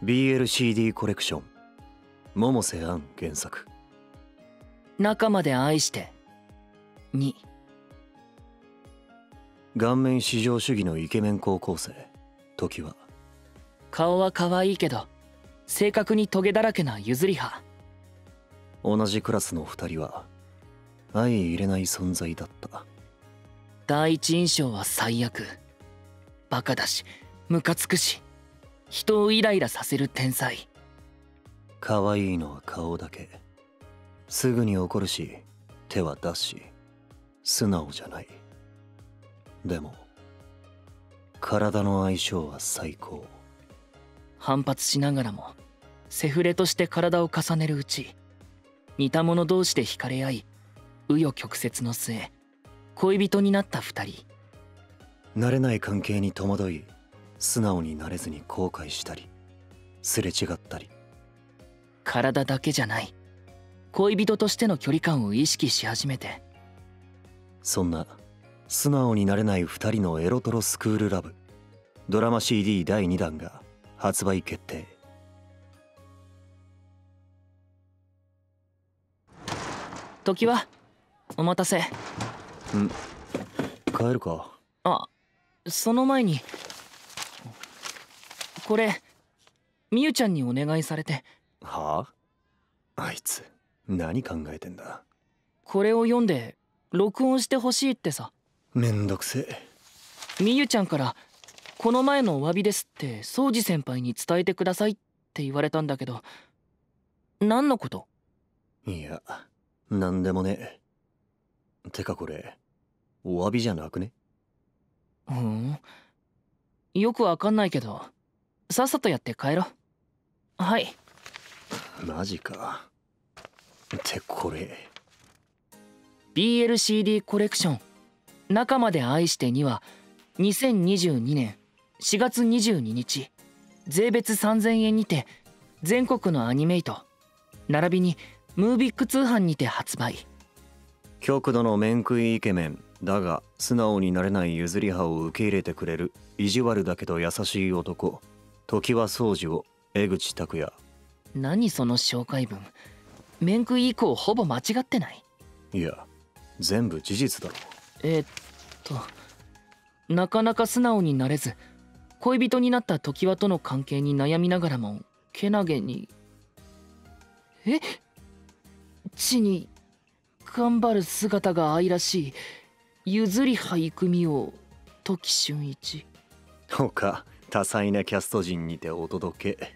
BLCD コレクション、百瀬杏原作。 中まで愛して2。 顔面至上主義のイケメン高校生時は。 顔は可愛いけど性格にトゲだらけな譲り派。 同じクラスの2人は相入れない存在だった。 第一印象は最悪。バカだしムカつくし人をイライラさせる天才。 可愛いのは顔だけ。すぐに怒るし手は出すし素直じゃない。でも体の相性は最高。 反発しながらもセフレとして体を重ねるうち、似た者同士で惹かれ合い紆余曲折の末恋人になった2人。 慣れない関係に戸惑い素直になれずに後悔したりすれ違ったり。 体だけじゃない恋人としての距離感を意識し始めて。 そんな素直になれない2人のエロトロスクールラブドラマ CD 第2弾が発売決定。 時はお待たせ。 帰るか。 あ、その前にこれみゆちゃんにお願いされて。 はあ？あいつ何考えてんだ。 これを読んで録音してほしいってさ。 めんどくせえ。 みゆちゃんからこの前のお詫びですって宗司先輩に伝えてくださいって言われたんだけど、何のこと？ いや、なんでもねえ。てかこれお詫びじゃなくね？ よくわかんないけどさっさとやって帰ろう。はい。 マジか。ってこれ BLCD コレクション中まで愛して2は2022年4月22日税別3000円にて全国のアニメイト並びにムービック通販にて発売。 極度の面食いイケメンだが素直になれない譲り派を受け入れてくれる意地悪だけど優しい男常盤宗司を江口拓也。 何その紹介文。面食い以降ほぼ間違ってない？ いや全部事実だろ。 なかなか素直になれず恋人になった常盤との関係に悩みながらもけなげに地に頑張る姿が愛らしい譲り派郁美を時俊一。 他多彩なキャスト陣にてお届け。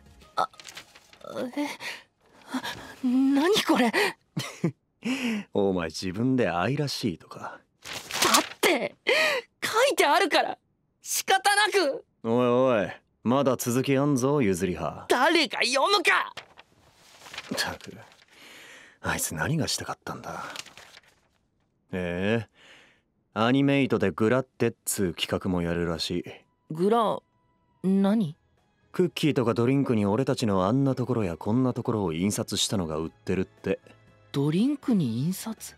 何これお前自分で愛らしいとか。 だって書いてあるから仕方なく。 おいおいまだ続きあんぞ譲り派。 誰が読むか。 ったくあいつ何がしたかったんだ。アニメイトでグラってっつう企画もやるらしい。 グラ何？ クッキーとかドリンクに俺たちのあんなところやこんなところを印刷したのが売ってるって。 ドリンクに印刷？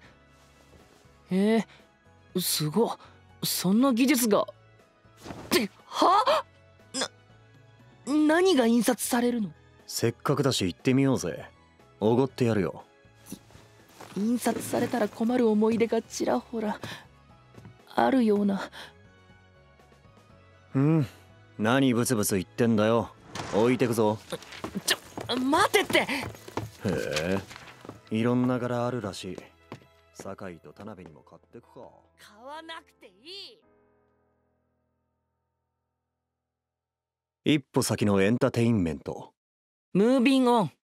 すごっ。そんな技術が。って何が印刷されるの？ せっかくだし行ってみようぜ。おごってやるよ。 印刷されたら困る思い出がちらほらあるような。 何ブツブツ言ってんだよ。置いてくぞ。 待てって。 へえいろんな柄あるらしい。酒井と田辺にも買ってくか。 買わなくていい。 一歩先のエンターテインメント。 ムービングオン。